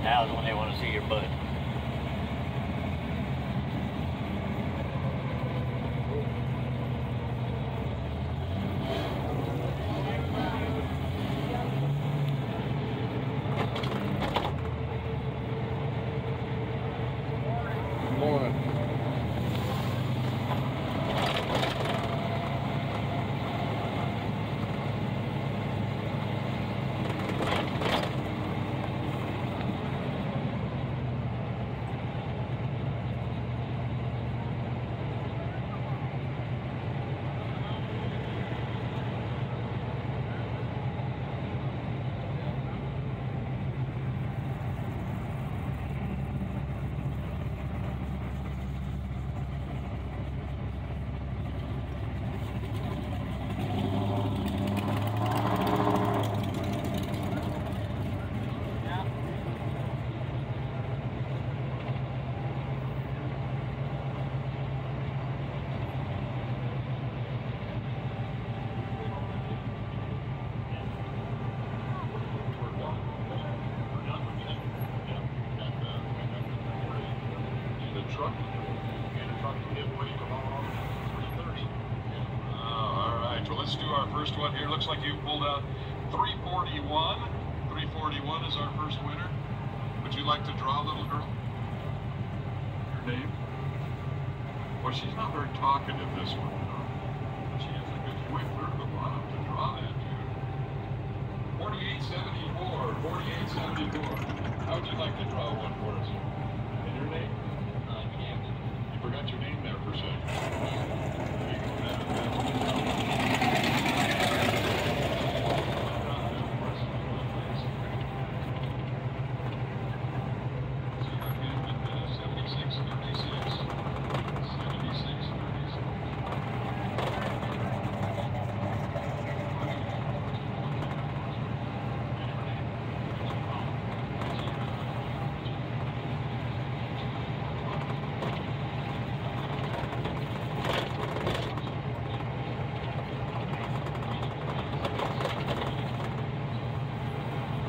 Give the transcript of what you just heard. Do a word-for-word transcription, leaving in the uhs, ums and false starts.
Now's when they want to see your butt. Good morning. Truck and a truck giveaway tomorrow three thirty. Oh, all right, well, let's do our first one here. Looks like you pulled out three forty-one. three forty-one is our first winner. Would you like to draw, little girl? Your name? Well, she's not very talkative, this one. But she has a good whipper at the bottom to draw that to. forty-eight seventy-four. forty-eight seventy-four. How would you like to draw one for us? And your name? You forgot your name there for a second. There you go.